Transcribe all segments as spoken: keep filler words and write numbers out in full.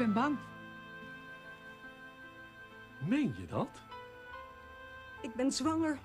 ben bang. Meen je dat? Ik ben zwanger.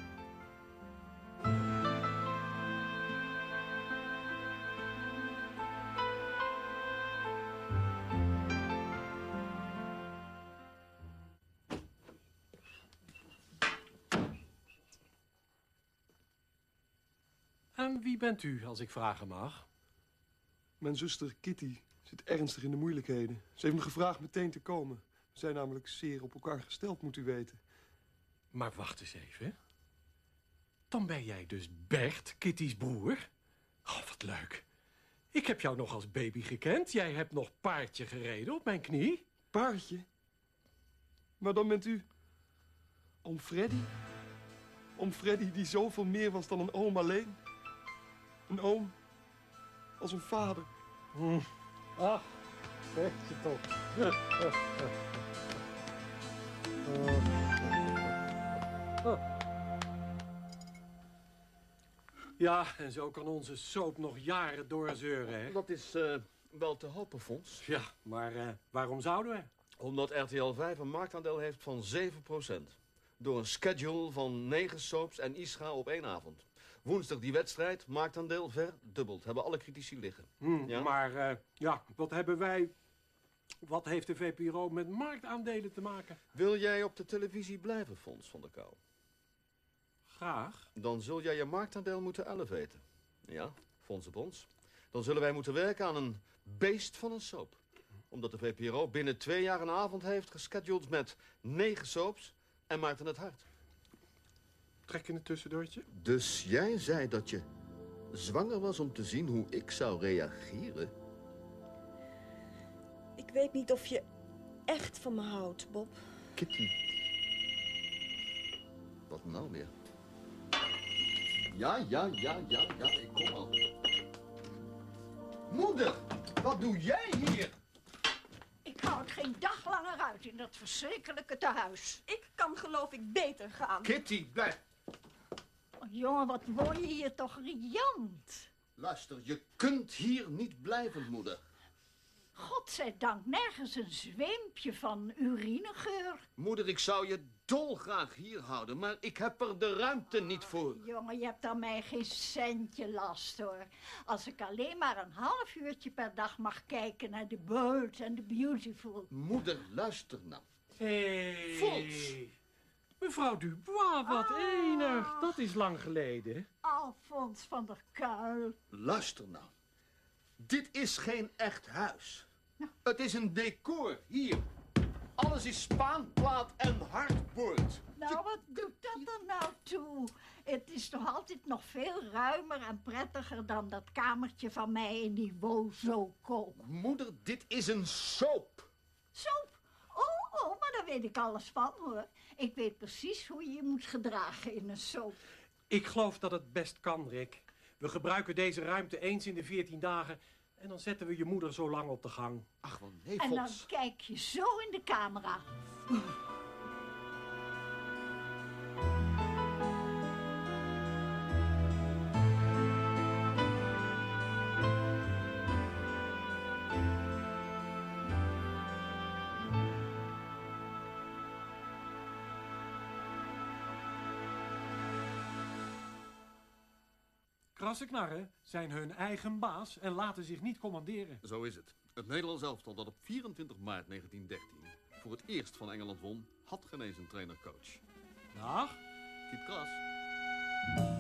En wie bent u, als ik vragen mag? Mijn zuster Kitty zit ernstig in de moeilijkheden. Ze heeft me gevraagd meteen te komen. We zijn namelijk zeer op elkaar gesteld, moet u weten. Maar wacht eens even. Dan ben jij dus Bert, Kitty's broer? Oh, wat leuk. Ik heb jou nog als baby gekend. Jij hebt nog paardje gereden op mijn knie. Paardje? Maar dan bent u... Oom Freddy? Oom Freddy die zoveel meer was dan een oom alleen. Een oom als een vader. Hm. Ach, Bertje toch. Ja, en zo kan onze soap nog jaren doorzeuren, hè? Dat is uh, wel te hopen, Fons. Ja, maar uh, waarom zouden we? Omdat R T L vijf een marktaandeel heeft van zeven procent. Door een schedule van negen soaps en Ischa op één avond. Woensdag die wedstrijd, marktaandeel verdubbeld. Hebben alle critici liggen. Hmm, ja? Maar, uh, ja, wat hebben wij... Wat heeft de V P R O met marktaandelen te maken? Wil jij op de televisie blijven, Fons van der Kou? Graag. Dan zul jij je marktaandeel moeten elevaten. Ja, Fonsebons. Dan zullen wij moeten werken aan een beest van een soap. Omdat de V P R O binnen twee jaar een avond heeft gescheduled met negen soaps en Maarten het Hart. Trek in het tussendoortje. Dus jij zei dat je zwanger was om te zien hoe ik zou reageren? Ik weet niet of je echt van me houdt, Bob. Kitty. Wat nou weer? Ja, ja, ja, ja, ja, ik kom al. Moeder, wat doe jij hier? Ik hou het geen dag langer uit in dat verschrikkelijke tehuis. Ik kan geloof ik beter gaan. Kitty, blijf. Oh, jongen, wat word je hier toch riant. Luister, je kunt hier niet blijven, moeder. Godzijdank nergens een zweempje van urinegeur. Moeder, ik zou je dolgraag hier houden, maar ik heb er de ruimte niet voor. Jongen, je hebt aan mij geen centje last, hoor. Als ik alleen maar een half uurtje per dag mag kijken naar de Bold en de Beautiful. Moeder, luister nou. Hé, hey. Fons. Mevrouw Dubois, wat ah. enig. Dat is lang geleden. Alfons van der Kuil. Luister nou. Dit is geen echt huis. Nou. Het is een decor, hier. Alles is spaanplaat en hardboord. Nou, je... wat doet dat er nou toe? Het is toch altijd nog veel ruimer en prettiger dan dat kamertje van mij in die Wozo-kook. Moeder, dit is een soap. Soap? Oh, oh, maar daar weet ik alles van, hoor. Ik weet precies hoe je je moet gedragen in een soap. Ik geloof dat het best kan, Rick. We gebruiken deze ruimte eens in de veertien dagen... en dan zetten we je moeder zo lang op de gang. Ach, wel nee, En dan Fons. kijk je zo in de camera. Krasse knarren zijn hun eigen baas en laten zich niet commanderen. Zo is het. Het Nederlands elftal dat op vierentwintig maart negentien dertien voor het eerst van Engeland won, had geen eens een trainer-coach. Dag. Piet Kras.